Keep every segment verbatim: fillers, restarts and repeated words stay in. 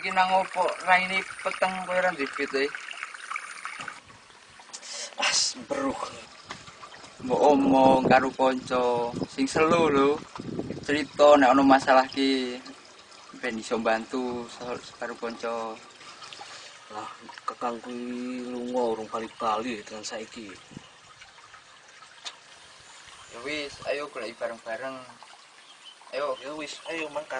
iki nang opo raine peteng koyo ora ndibit e. As bruk. Mbok omong karo kanca sing selu lho. Cerita nek ana masalah ki ben iso bantu karo kanca. Lah kakang kuwi lunga urung bali-bali tenan saiki. Ya wis, ayo golek bareng-bareng. Ayo, ya wis, ayo mangkat.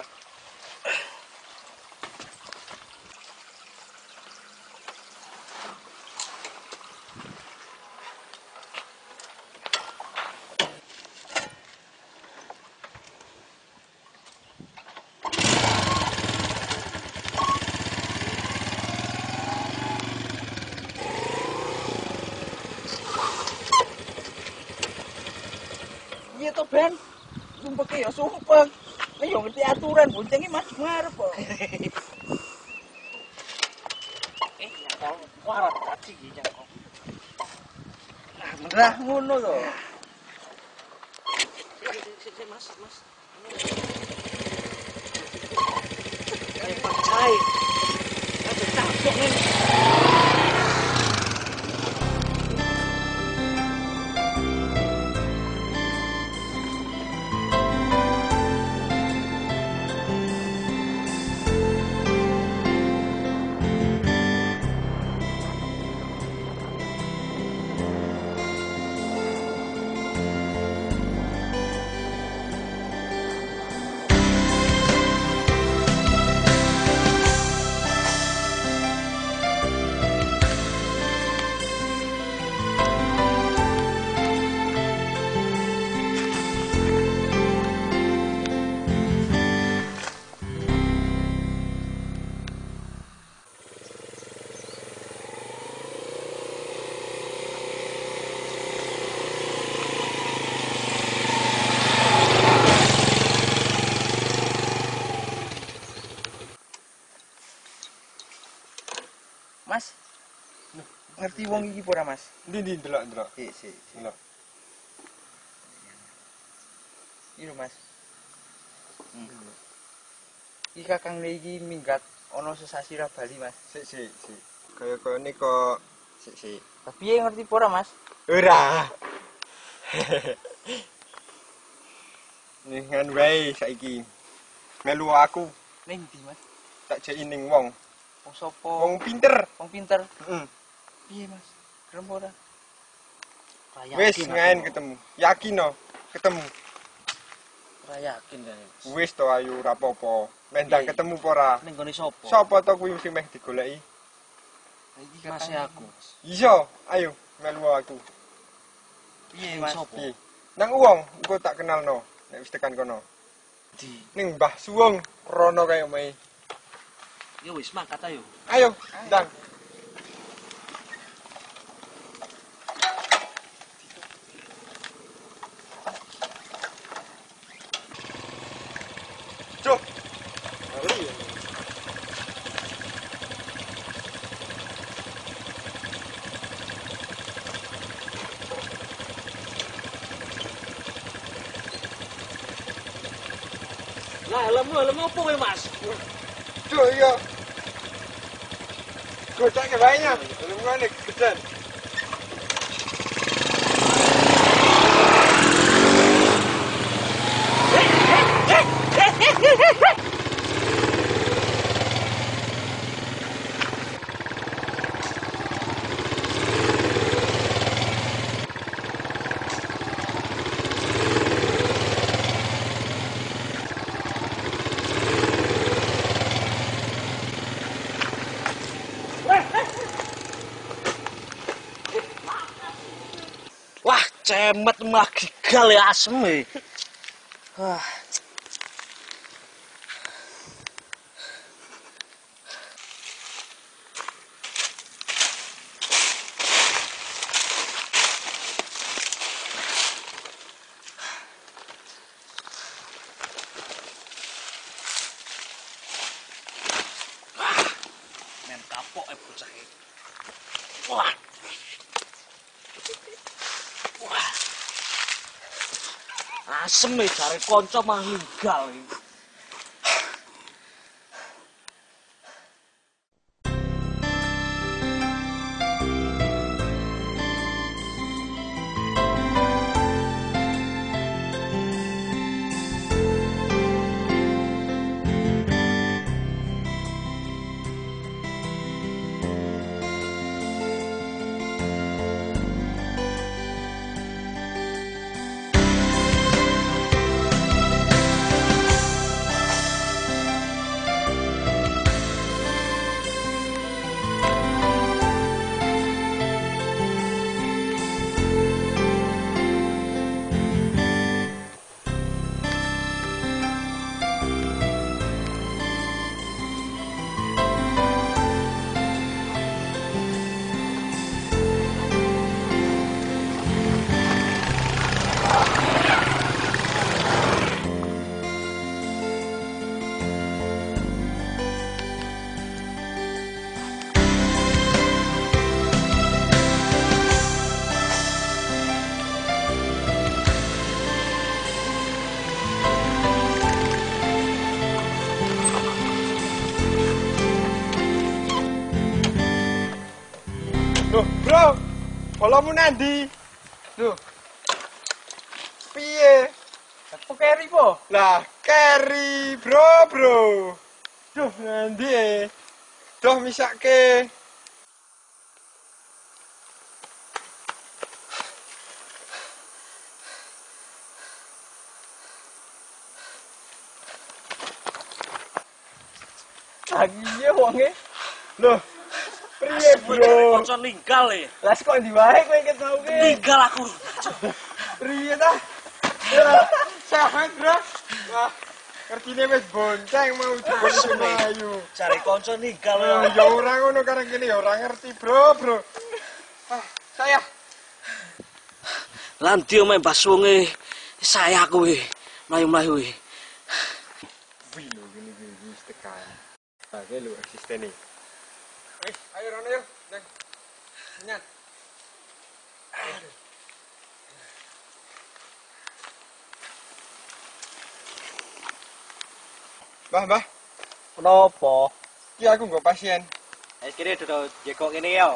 Iya toh Ben, sumpah ya sumpah. Ini yang ngerti aturan, boncengnya mas ngarep kok. Eh, ya tau, warat tadi gitu kok. Nah, benerah ngono toh. Mas, mas. Kayak percaya. Ada capek nih. Mas, ngerti wong iki ora Mas? Ndi ndi delok delok. Sik sik. Delok. Iya Mas. Hmm. Iki kakang iki minggat ana sesasi ra bali Mas. Sik sik sik. Kaya-kaya ini kok sik sik. Tapi piye ngerti ora Mas? Ora. Nih ngan wae saiki. Melu aku Ning ndi Mas? tak jeki ning wong. Wong sapa? Wong pinter. Wong pinter. Heeh. Piye Mas? Kerem ora? Wis ngaen ketemu. Yakin no ketemu. Ora yakin kan. Wis to ayu ora apa-apa. Mendang ketemu apa ora? Ning gone sapa? Sapa to kuwi sing meh digoleki? Iki Mas aku. Iya, ayo melu aku. Piye Mas? Piye? Nang wong engko tak kenalno nek wis tekan kono. Di. Ning Mbah Suwung rono kaya mae. Ya wis mangkat ayo. Ayo, ndang. Cuk. Ali. Lah, lemu lemu opo kowe, Mas? Cuk iya. Gocake bae-nya. Belum ngene gedan. Wah, cemet magigal ya asem e. Wah. Men kapok e bocah e. Wah. Wah. Asem e jare kanca mah ninggal iki. Loh, bro. Bolomu nandi? Loh. Piye? Aku keri po. Lah, carry, bro, bro. Duh, nandi e. Duh, misake. Lagi ya wonge. Loh, piye, bro? Kanca ninggal e. Lah kok ndi wae kowe ketauke. Ninggal aku. Piye ta? Sahat, bro. Wah, ngertine wis bonceng mau jebol ayu. Cari kanca ninggal Oh, ya. ya ora ngono kareng kene ya ora ngerti, bro, bro. Ah, saya. Lan dia main baswonge saya kowe. Mlayu-mlayu e. Wih, lho gini gini wis tekan. Ah, iki lho eksistene. Wis, ayo rono yuk, Neng. Nyat. Mbah, mbah, Kenapa? iki aku nggo pasien. Es kene dodo jekok kene ya.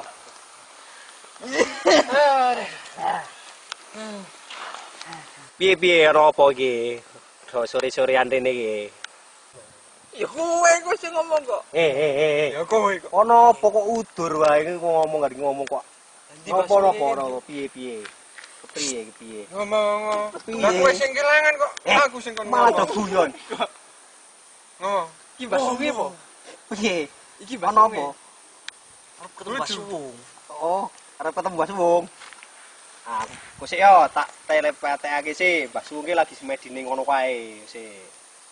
Piye-piye ora apa iki? Do sore-sorean rene iki. Ya kowe kok sing ngomong kok. Eh eh eh. eh. Ya kowe kok. Ono apa kok udur wae iki kok ngomong gak ngomong kok. Apa apa ora piye-piye. Kepriye kepiye. Ngomong. Piye? Lah kowe sing kelangan kok. Eh, Aku sing kon Malah do ngomong. guyon. Ngomong. Iki basuke po. Piye? Iki Ono basuke. apa? Arep ketemu baswong. Oh, arep ketemu Mbah Suwung. Ah, kok sik yo tak telepatekake sih, Mbah Suwung ki lagi semedi ning ngono kae sih.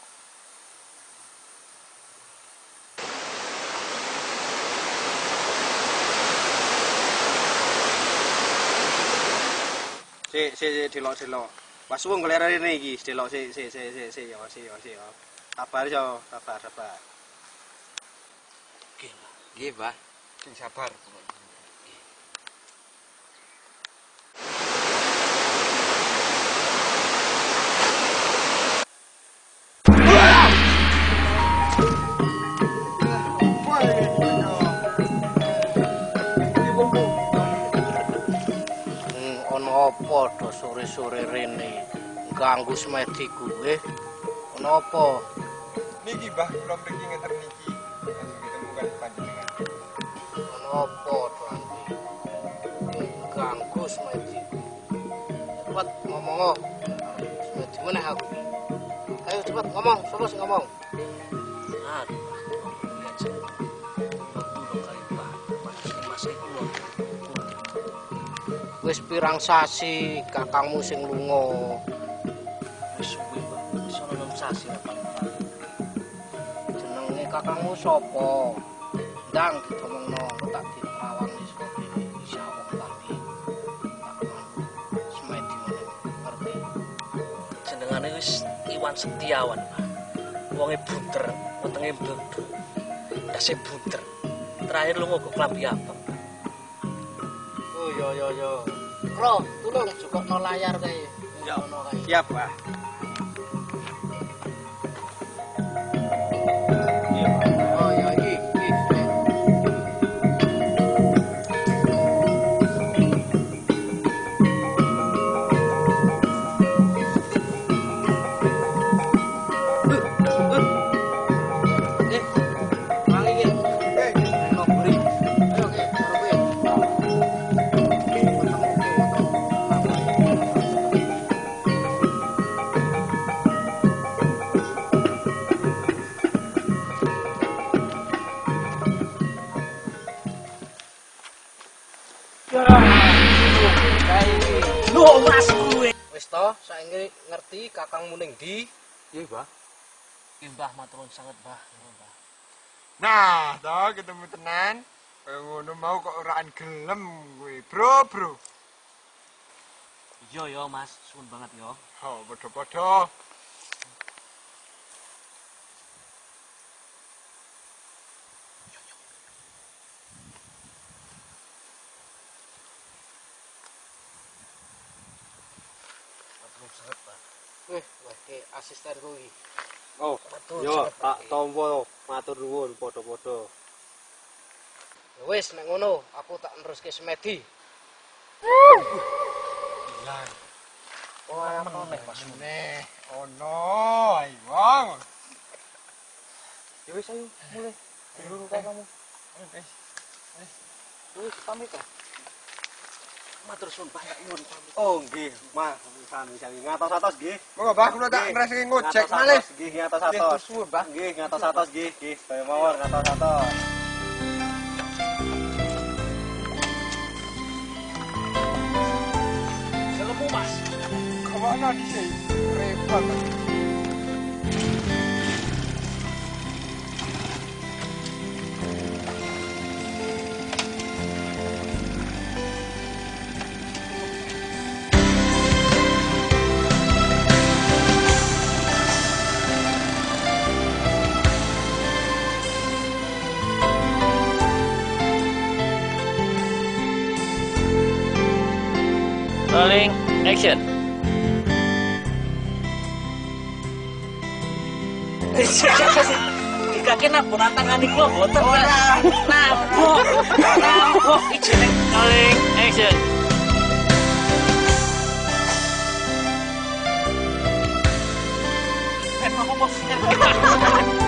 Sik, sik, sik, delok-delok. Mbah Suwung golek rene iki, delok sik, sik, sik, sik, sik, yo, sik, yo, sik, yo. Sabar yo, sabar, sabar. Nggih, Mbah. Sing sabar. Ono apa do sore-sore rene ganggu semedi kuwe? Ono apa? Niki Mbah, kula mriki ngenter niki. Langsung ketemu kan panjenengan. Ono apa do andi? Ganggu semedi. Cepat ngomong. Semedi meneh aku. Ayo cepat ngomong, sapa sing ngomong? Aduh. Wis pirang sasi kakangmu sing lunga. Wis suwe, Pak. Wis ana enam sasi ra paling-paling. Jenenge kakangmu sapa? Ndang ditomongno tak ditrawani saka kene insyaallah lagi. Semedi meneh ngerti. Jenengane wis Iwan Setiawan, Pak. Wonge bunter, wetenge blenduk. Dase bunter. Terakhir lunga kok klambi abang. Oh yo yo yo. Kro, tulung juga no layar kae. Ya ono kae. Siap, Pak. Oh ya iki iki. Eh, mangi iki. Eh, Ayo beri. Ayo oke, karo kowe. Lho, Mas kuwe. Wis to, saiki ngerti kakangmu ning ndi? Nggih, Mbah. Nggih, Mbah, matur sanget, Mbah. Mbah. nah, toh ketemu tenan. Kayak ngono mau kok oraan gelem kowe, bro, bro. Iya yo, Mas, suwun banget yo. Oh, padha-padha. Matur sanget, Pak. Wih, wah ke asistenku iki. Oh, matur Yo, sanget, Pak. tak tompo matur nuwun padha-padha. Ya wis nek ngono, aku tak neruske semedi. Lah. Oh, apa nek Mas? Neh, ono, ayo wong. Ya wis ayo mulai. Dulu kamu. Eh, Wis pamit ah. Matur suwun Pak, nyuwun pamit. Oh nggih, Mas, sami-sami ngatos-atos nggih. monggo Mbah kula tak ngresiki ngojek malih. Nggih, Nggih, ngatos-atos. suwun, Mbah. Nggih, ngatos-atos nggih, nggih. Kaya mawon ngatos-atos. Selemu Mas. Kemana di sini? Repot. Rolling action. Dikake naburan tangane kula boten. Nabok. Nabok ijene. Rolling action. Eh, apa-apa.